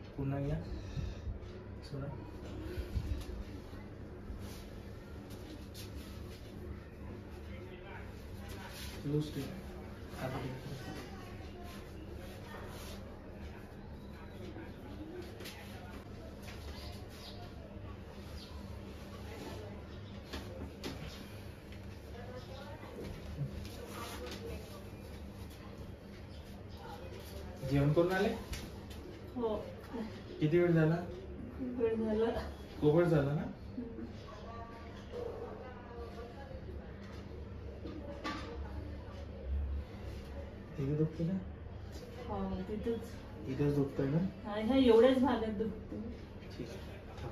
पुन्हा घ्या. सोडा. लूज ठेव. जेवण करून आले? हो. किती वेळ झाला? वेळ झाला. खूप वेळ झाला ना? तिथे दुखते ना? हो तिथेच. इथेच दुखतंय ना? ह्या एवढ्याच भागात दुखते. ठीक आहे.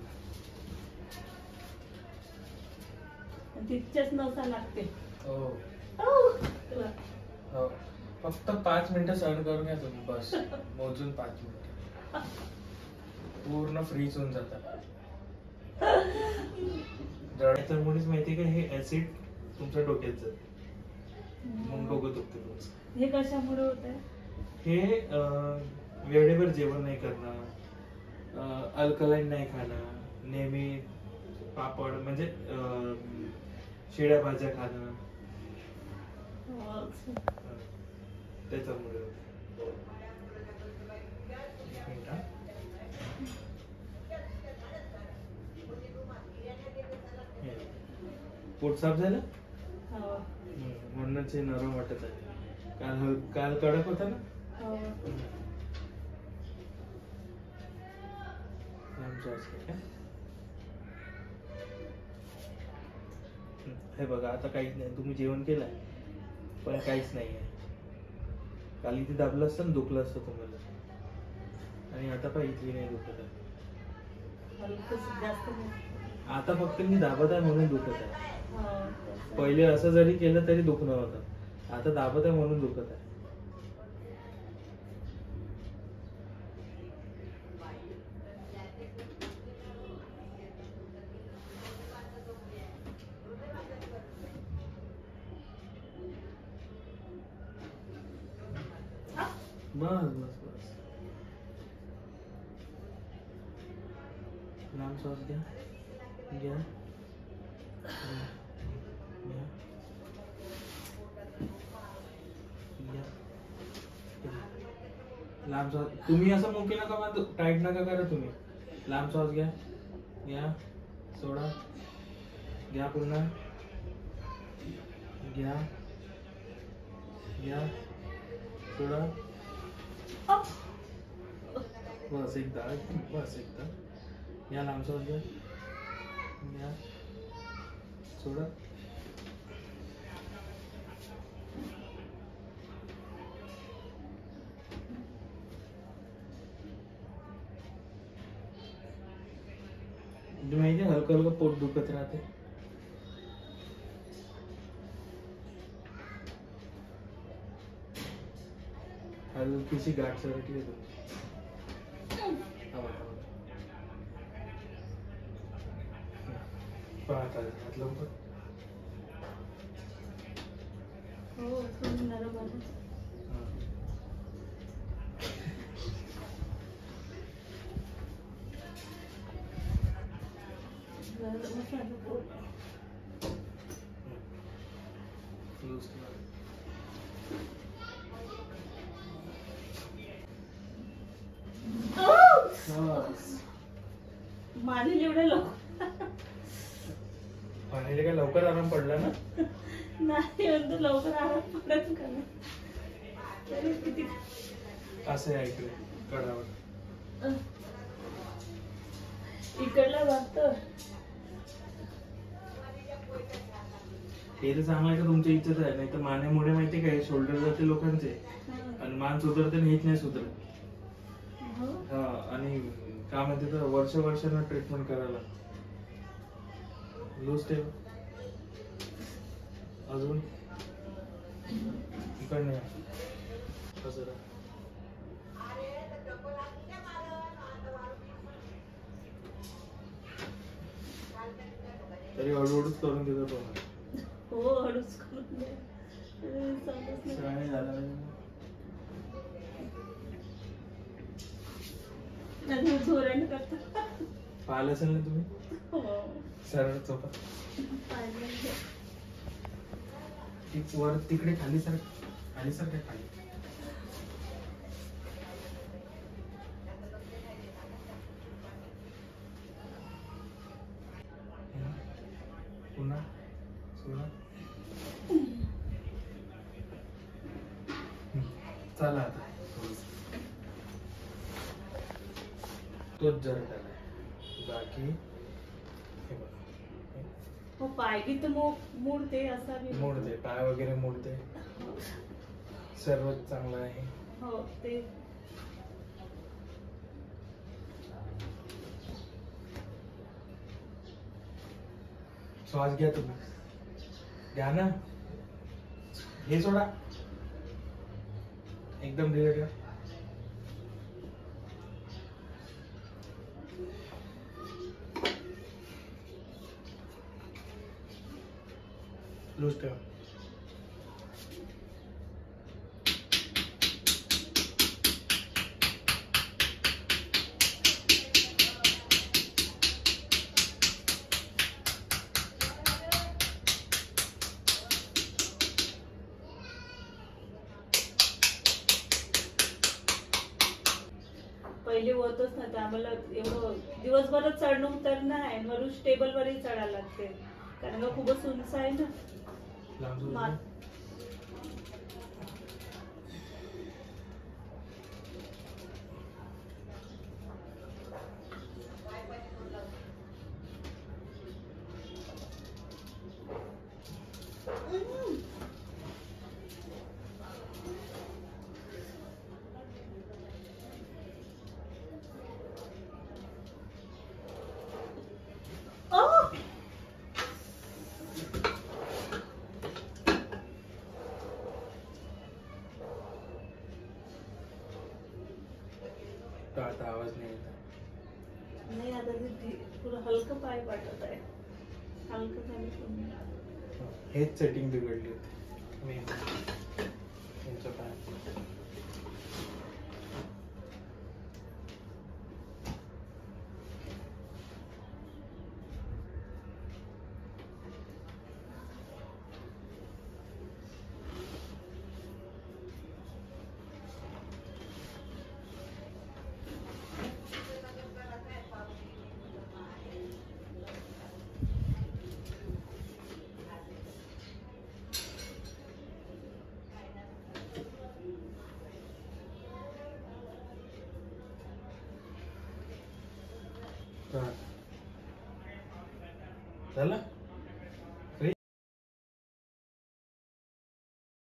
तिथच्याच नसा लागते. हो. तुला. हो. फक्त 5 मिनिटं सहन करून घ्या तुम्ही बस. मोजून 5 मिनिटं. पूर्ण फ्रीज होऊन जातात. जळल्यामुळेच माहिती का हे ऍसिड तुमच्या डोक्यात जाते. मग डोकं दुखते तुमचं. हे कशामुळे होत आहे? हे वेळेवर जेवण नाही करणं, अल्कलाईन नाही खाणं, नेहमी पापड म्हणजे शिळ्या भाज्या खाणं, त्याच्यामुळे पोट साफ झालं म्हणूनच हे नरम वाटत आहे. काल कडक होता ना. हे बघा आता काहीच नाही. तुम्ही जेवण केलंय पण काहीच नाहीये. काल इथे दाबलं असतं ना दुखलं असतं तुम्हाला. आणि आता पण इथे नाही दुखत आहे. आता फक्त मी दाबत आहे म्हणून दुखत आहे. पहिले असं जरी केलं तरी दुखणं होतं. आता दाबत आहे म्हणून दुखत आहे. बस बस बस. लांब श्वास घ्या. घ्या. लांब श्वास. तुम्ही असं मुके नका मारू. टाईट नका करा तुम्ही. लांब श्वास घ्या. घ्या. सोडा. घ्या पुन्हा. घ्या. घ्या. सोडा. बस एकदा. बस एकदा. या लांब श्वास घ्या. घ्या. सोडा. माहिती आहे हलकं हलकं पोट दुखत राहते. हलकीशी गाठ सरकली आहे तुमची. पाहता हात लवकर. हो थोडी नरम आहे. मानेल एवढं पाण्याला काय लवकर आराम पडला ना? नाही म्हणतो लवकर आराम पडत का ना. किती असं आहे इकडे कडावर. इकडला वाटत. हे तर चांगलं आहे का तुमच्या इच्छाच आहे. नाही तर मानेमुळे माहिती काय शोल्डर जाते लोकांचे आणि मान सुधरते हेच नाही सुधरत. हा आणि काय म्हणते तर वर्षानं ट्रीटमेंट करायला. लूज ठेव. अजून इकडनं असं तरी हळूहळूच करून देतो तुम्हाला. हो हळूच करून दे. झाला नाही धोरण करता. पाहिलं असेल ना तुम्ही हो सरळ चोपा पाहिलं. तीच वर तिकडे खाली सर खाली सर काय खाली पुन्हा पुन्हा चला आता तोच जर त्याला बाकी हे बघा हो पाय बी तर मोडते असा बी मोडते पाय वगैरे मोडते सर्वच चांगलं आहे हो ते श्वास घ्या तुम्ही घ्या ना हे सोडा एकदम धीरे ठेवा लूज ठेवा पहिले होतच नव्हतं आम्हाला एवढं दिवसभरच चढणं उतरणं आहे मग टेबल वरही चढायला लागते कारण का खूपच उंच आहे ना लांब जाऊ मा- दे. आह! तो आता आवाज नाही येत नाही आता ते पुरं हलकं पाय वाटत आहे हलकं झालं पूर्ण. हेच सेटिंग बिघडली होती मेन तुमचं काय झालं